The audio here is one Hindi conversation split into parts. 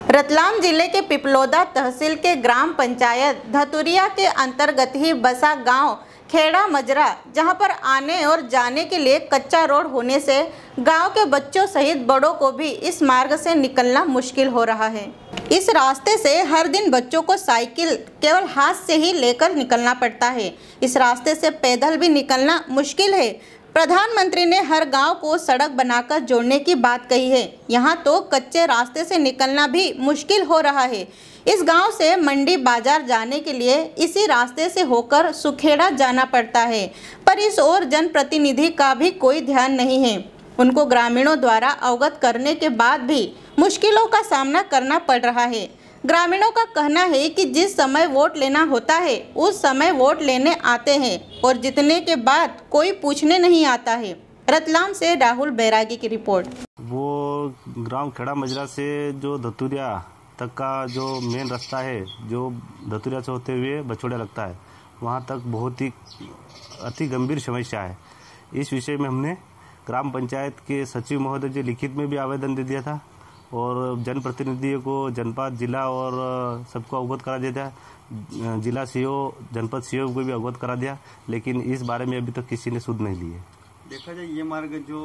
रतलाम जिले के पिपलोदा तहसील के ग्राम पंचायत धतुरिया के अंतर्गत ही बसा गांव खेड़ा मजरा, जहां पर आने और जाने के लिए कच्चा रोड होने से गांव के बच्चों सहित बड़ों को भी इस मार्ग से निकलना मुश्किल हो रहा है। इस रास्ते से हर दिन बच्चों को साइकिल केवल हाथ से ही लेकर निकलना पड़ता है। इस रास्ते से पैदल भी निकलना मुश्किल है। प्रधानमंत्री ने हर गांव को सड़क बनाकर जोड़ने की बात कही है। यहां तो कच्चे रास्ते से निकलना भी मुश्किल हो रहा है। इस गांव से मंडी बाजार जाने के लिए इसी रास्ते से होकर सुखेड़ा जाना पड़ता है, पर इस ओर जनप्रतिनिधि का भी कोई ध्यान नहीं है। उनको ग्रामीणों द्वारा अवगत करने के बाद भी मुश्किलों का सामना करना पड़ रहा है। ग्रामीणों का कहना है कि जिस समय वोट लेना होता है उस समय वोट लेने आते हैं और जीतने के बाद कोई पूछने नहीं आता है। रतलाम से राहुल बैरागी की रिपोर्ट। वो ग्राम खेड़ा मजरा से जो धतुरिया तक का जो मेन रास्ता है, जो धतुरिया से होते हुए बछोड़ा लगता है, वहाँ तक बहुत ही अति गंभीर समस्या है। इस विषय में हमने ग्राम पंचायत के सचिव महोदय जी लिखित में भी आवेदन दे दिया था और जनप्रतिनिधियों को जनपद जिला और सबको अवगत करा दिया था। जिला सीओ जनपद सीओ को भी अवगत करा दिया, लेकिन इस बारे में अभी तक किसी ने सुध नहीं ली है। देखा जाए ये मार्ग जो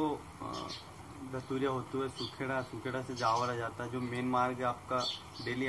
धतुरिया होते हुए सुखेड़ा से जावरा जाता है, जो मेन मार्ग है आपका डेली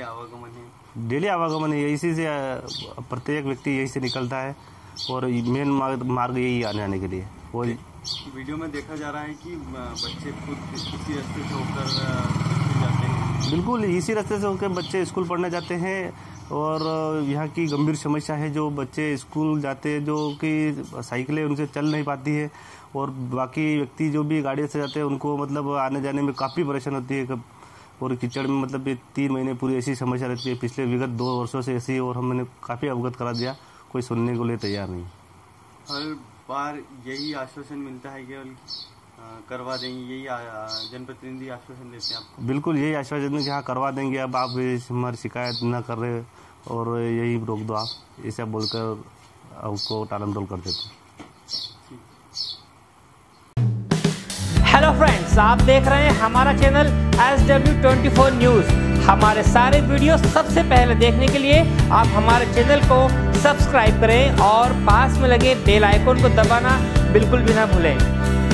आवागमन है इसी से प्रत्येक व्यक्ति यही से निकलता है और मेन मार्ग यही आने जाने के लिए। और वीडियो में देखा जा रहा है कि बच्चे खुद इसी रास्ते से होकर जाते हैं। बिल्कुल इसी रास्ते से होकर बच्चे स्कूल पढ़ने जाते हैं और यहाँ की गंभीर समस्या है जो बच्चे स्कूल जाते हैं जो कि साइकिलें उनसे चल नहीं पाती है और बाकी व्यक्ति जो भी गाड़ी से जाते हैं उनको मतलब आने जाने में काफ़ी परेशानी होती है। और कीचड़ में मतलब ये 3 महीने पूरी ऐसी समस्या रहती है, पिछले विगत 2 वर्षों से ऐसी, और हमने काफ़ी अवगत करा दिया, कोई सुनने को लिए तैयार नहीं। हर बार यही आश्वासन मिलता है केवल करवा देंगे, यही जनप्रतिनिधि आश्वासन देते हैं आपको? बिल्कुल यही आश्वासन कि हाँ करवा देंगे, अब आप हमारी शिकायत न कर रहे और यही रोक दो आप, ऐसा बोलकर उसको टालमटोल कर देते। हेलो फ्रेंड्स, आप देख रहे हैं हमारा चैनल SW24 न्यूज़। हमारे सारे वीडियो सबसे पहले देखने के लिए आप हमारे चैनल को सब्सक्राइब करें और पास में लगे बेल आइकन को दबाना बिल्कुल भी ना भूलें।